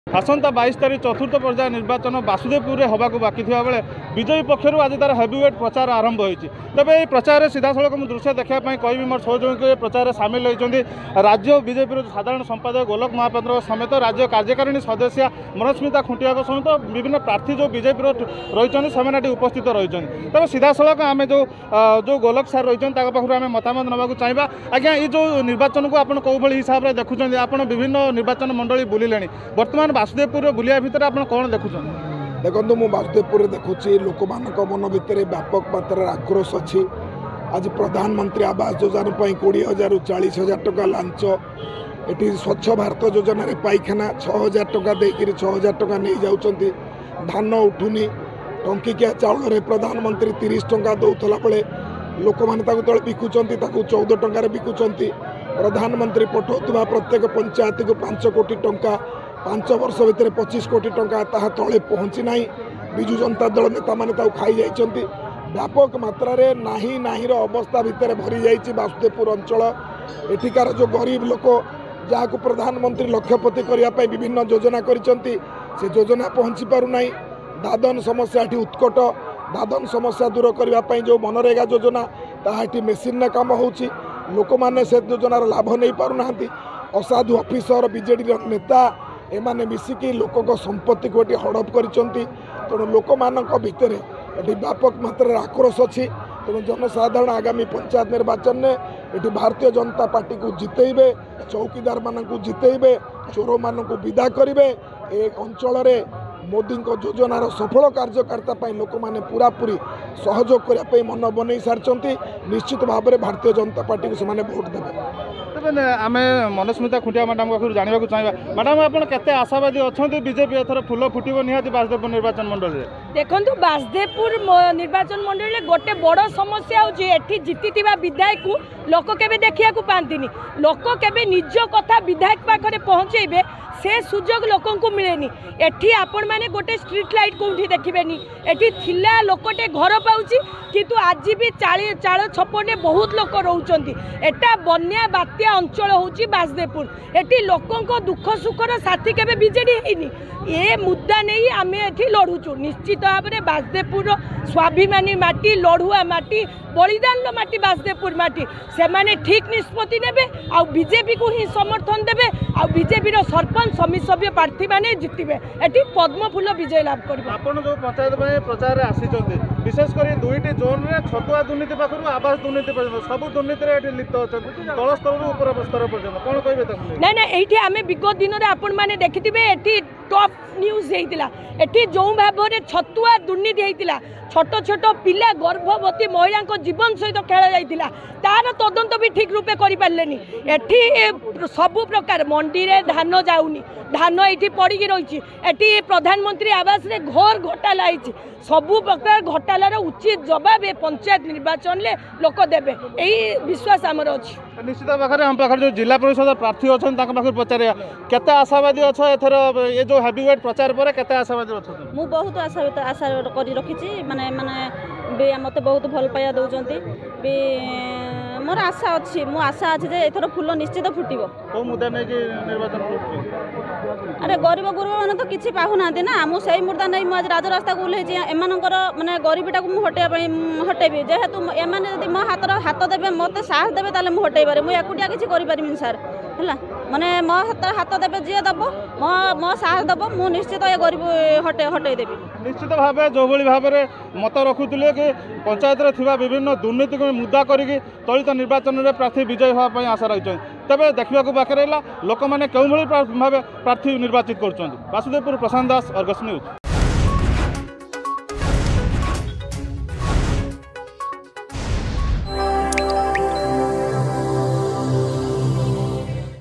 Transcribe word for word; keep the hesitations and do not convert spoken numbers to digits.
आसंता बाईस तारीख चतुर्थ पर्याय निर्वाचन बासुदेवपुर में होगा बाकी था बेले विजयी पक्षर आज तार हेवीवेट प्रचार आरंभ होती तेज ये प्रचार सीधा सड़क मुझे दृश्य देखापी कहि मोर सहयोगी प्रचार सामिल होती राज्य बीजेपी साधारण संपादक गोलक महापात्र समेत राज्य कार्यकारिणी सदस्य मनस्मिता खुंटिया समेत विभिन्न प्रार्थी जो बीजेपी रही से उपस्थित रही तेज सीधा सड़क आम जो जो गोलक सार रही पाखु आम मतामत नाक चाहिए आज्ञा ये जो निर्वाचन को आप कौ भाई हिसाब से देखुं आप विभिन्न निर्वाचन मंडली बुलिले बर्तमान बासुदेवपुर बुलिया भितर आप कौन देखुं देखो मुझे बासुदेवपुर देखुची लोक मान मन भितर व्यापक मात्रा आक्रोश अच्छी आज प्रधानमंत्री आवास योजना कोड़े हजार चालीस हजार टका लांच ये स्वच्छ भारत योजन पाइखाना छः हजार टका देकर छः हजार टका नहीं जाऊँच धान उठुनी टंकिकिया चाउल प्रधानमंत्री तीस टंका दौला बेले लोक मैंने तले बिकुंट चौदह टकर बिकुंट प्रधानमंत्री पठाऊा प्रत्येक पंचायत को पांच कोटी टंका पांच वर्ष भितर पच्चीस कोटी टंका ताहा तले पहुँची ना विजु जनता दल नेता मैंने खाई जाइए व्यापक मात्रा रे नाही नाही अवस्था भितर भरी जाइए बासुदेवपुर अंचल एठिकार जो गरीब लोक जहाँ को प्रधानमंत्री लक्ष्यपति करने विभिन्न योजना करिसेंती से योजना पहुँची पारुना दादन समस्या ये उत्कट दादन समस्या दूर करने जो मनरेगा योजना ताहा मेसीन काम होची लोक मैंने से योजनार लाभ नहीं पारुना असाधु ऑफिसर बीजेडी नेता एमाने मिसिकी लोक संपत्ति को हड़प कर तेणु लोक मान भितर ये व्यापक मात्रा आक्रोश अच्छी तेणु जनसाधारण आगामी पंचायत निर्वाचन में ये भारतीय जनता पार्टी को जितेबे चौकीदार मान जितेबे चोर मान विदा करेंगे एक अंचल मोदी योजनार सफल कार्यकर्ता लोक मैंने पूरा पूरी सहयोग करने मन बन सारी निश्चित भाव में भारतीय जनता पार्टी को से भोट देवे आम मनस्मिता खुंटिया मैडम पाखु जानवा चाहिए मैडम आप केते आशावादी अच्छा बीजेपी एथर फुल फुटब निहाती बासुदेवपुर निर्वाचन मंडल देखो बासुदेवपुर निर्वाचन मंडल में गोटे बड़ समस्या होती जीति विधायक को लोक के देखा पाती लोक के निज कथा विधायक पाखे पहुँचे से सुजोग लोक को मिलेनी एठी आपण माने गोटे स्ट्रीट लाइट कौटी देखिबेनी एठी थिला लोकटे घर पाउची किंतु आज भी चाली चाल छपने बहुत लोक रहउचंती एटा बन्या बात्या अंचल होची बासुदेवपुर एठी लोकंको दुख सुखर साथी केबे बीजेडी हेनी ए मुद्दा नहीं आम एठी लड़ुचु निश्चित भाव में बासुदेवपुर स्वाभिमानी माटी लड़ुआ माटी बलिदान माटी बासुदेवपुर माटी से माने ठीक निष्पत्ति नेबे आ बीजेपी को ही समर्थन देबे आ बीजेपी रो सरपंच समिति सभ्य प्रार्थी माने जितबे एठी पद्मफूल विजय लाभ करबे आपण जो पंचायत में प्रचार रे आसीचंती विशेष कर दुईटी जोन रे छतुआ दुर्नीति पाखरु आवास दुर्नीति पर्यंत सब दुर्नीति रे एठी लिप्त अछंती तल स्तर रु ऊपर स्तर पर्यंत कोन कहबे तक नै नै एठी आमे विगत दिन रे आपण माने देखिथिबे एठी टॉप न्यूज हेतिला एठी जो भाव में छतुआ दुर्नीति हेतिला छोट छोट पिला गर्भवती महिला जीवन सहित खेल जाइतिला तार तदंत भी ठीक रूपे करि पारलेनी एठी सबु प्रकार मंडी रे धान जाउनी धान ये पड़ी रही एटी प्रधानमंत्री आवास रे घोर घोटाला होती सबू प्रकार घोटालार उचित जवाब पंचायत निर्वाचन ले लोक देवे यही विश्वास आमर अच्छी निश्चित पाखे हम पाखे जो जिला परिषद प्रार्थी अच्छा पाखे पचारे केते आशावादी अच्छा एथर ये जो हेवीवेट प्रचार पर केते आशावादी अच्छा मु बहुत आशा आशा कर रखी माने माने मत बहुत भल पाया दौरान भी मोर आशा अच्छी मो आशा अच्छी एथर फुल निश्चित फुटब को मुद्दा नहीं कि निर्वाचन अरे गरीब गुरुब मैंने तो किसी पाऊना ना मुझे मुद्दा नहीं मुझे राजरास्ता को ओह्लैची एमानकर माने गरीबीटा को मुझे हटेबा हटेबी जेहेतु एमाने यदि मो हाथ हाथ देवे मत साहस देवे ताले मुझे हटेबार मुझे एकुटिया किसी करें सार है माने मो हाथ हाथ देवे जी दब मो मो साहस दब मु निश्चित ये गरीब हटे हटे देवी निश्चित भाव जो भाव में मत रखुले कि पंचायत में विभिन्न दुर्नीति को मुद्दा करके चलित निर्वाचन में प्रार्थी विजयी होगापी आशा रही तेज देखा बाकी रहा लोक मैंने क्यों भाव प्रार्थी निर्वाचित कर बासुदेवपुर प्रशांत दास अर्गस न्यूज।